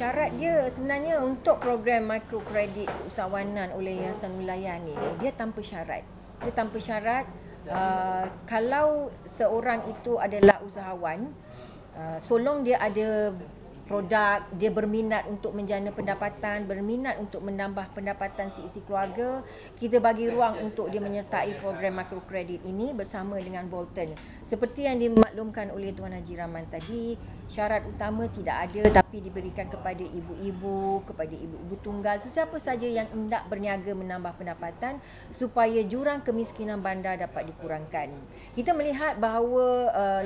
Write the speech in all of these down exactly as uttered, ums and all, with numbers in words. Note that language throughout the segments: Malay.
syarat dia sebenarnya untuk program mikrokredit usahawanan oleh Yayasan Wilayah ni, dia tanpa syarat. Dia tanpa syarat uh, kalau seorang itu adalah usahawan, uh, so long dia ada produk, dia berminat untuk menjana pendapatan, berminat untuk menambah pendapatan si isi keluarga, kita bagi ruang untuk dia menyertai program mikrokredit ini bersama dengan Bolton. Seperti yang dimaklumkan oleh Tuan Haji Rahman tadi, syarat utama tidak ada tapi diberikan kepada ibu-ibu, kepada ibu-ibu tunggal, sesiapa saja yang hendak berniaga menambah pendapatan supaya jurang kemiskinan bandar dapat dikurangkan. Kita melihat bahawa uh,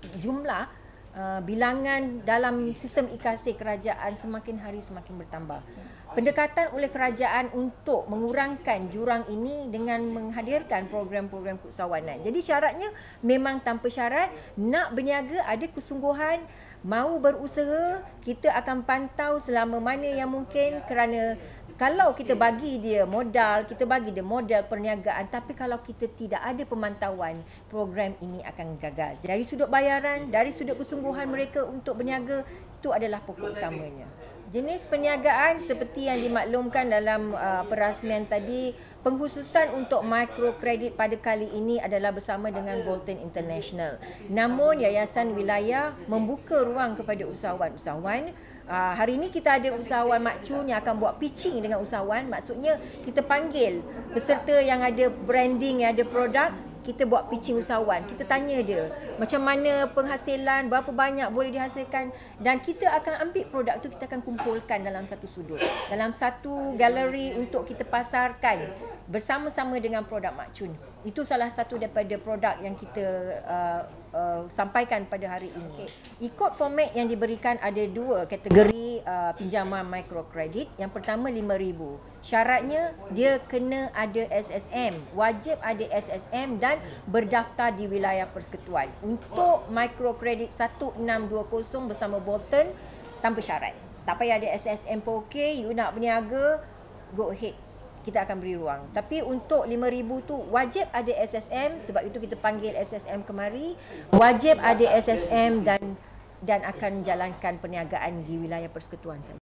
jumlah Uh, bilangan dalam sistem e-kasih kerajaan semakin hari semakin bertambah. Pendekatan oleh kerajaan untuk mengurangkan jurang ini dengan menghadirkan program-program keusahawanan. Jadi syaratnya memang tanpa syarat, nak berniaga ada kesungguhan, mahu berusaha, kita akan pantau selama mana yang mungkin, kerana kalau kita bagi dia modal, kita bagi dia modal perniagaan, tapi kalau kita tidak ada pemantauan, program ini akan gagal. Dari sudut bayaran, dari sudut kesungguhan mereka untuk berniaga, itu adalah pokok utamanya. Jenis perniagaan seperti yang dimaklumkan dalam uh, perasmian tadi, pengkhususan untuk mikrokredit pada kali ini adalah bersama dengan Bolton International. Namun Yayasan Wilayah membuka ruang kepada usahawan-usahawan. Uh, hari ini kita ada usahawan Mak Chun yang akan buat pitching dengan usahawan. Maksudnya kita panggil peserta yang ada branding, yang ada produk, kita buat pitching usahawan. Kita tanya dia macam mana penghasilan, berapa banyak boleh dihasilkan, dan kita akan ambil produk tu, kita akan kumpulkan dalam satu sudut, dalam satu galeri untuk kita pasarkan bersama-sama dengan produk Mak Chun. Itu salah satu daripada produk yang kita uh, uh, sampaikan pada hari ini. Okay. Ikut format yang diberikan ada dua kategori uh, pinjaman mikrokredit. Yang pertama lima ribu. Syaratnya dia kena ada S S M, wajib ada S S M dan berdaftar di wilayah persekutuan. Untuk mikrokredit seribu enam ratus dua puluh bersama Bolton tanpa syarat. Tak payah ada S S M pun okey, you nak berniaga, go ahead. Kita akan beri ruang. Tapi untuk lima ribu tu wajib ada S S M, sebab itu kita panggil S S M kemari. Wajib ada S S M dan dan akan jalankan perniagaan di wilayah persekutuan saja.